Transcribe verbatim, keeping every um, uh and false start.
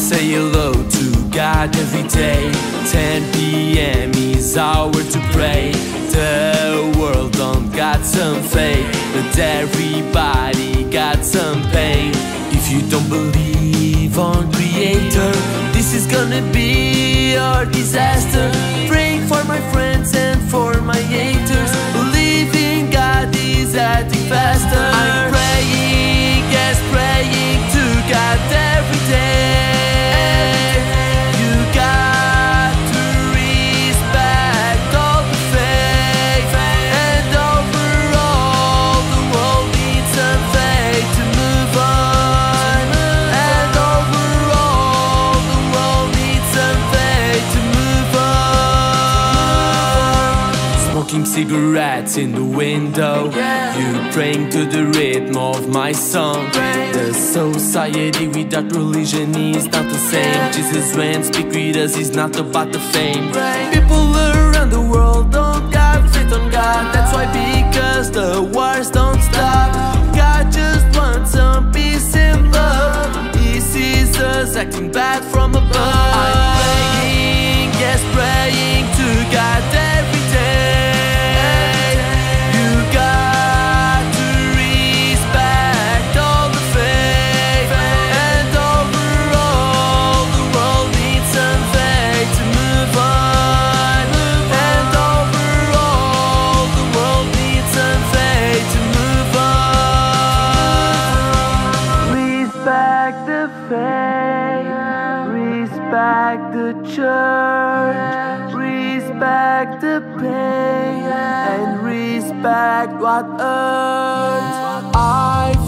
say hello to God every day. ten p m is hour to pray. The world don't got some faith, but everybody got some pain. If you don't believe on Creator, this is gonna be your disaster. Praying for my friends and for my haters. Believing God is acting faster. I'm praying, yes, praying to God every day. You got to respect all the faith, and overall the world needs some faith to move on. And overall the world needs some faith to move on. Smoking cigarettes in the window, you praying to the rhythm of my song. The society without religion is not the same. Jesus when speak with us is not about the fame. People around the world don't got faith on God. That's why, because the wars don't stop. God just wants some peace and love. He sees us acting bad from above. I'm praying, yes, praying to God every day. You got to respect all the faith, and overall the world needs some faith to move on. And overall the world needs some faith to move on. Respect the faith, respect the church, respect the pain, and respect what earns. I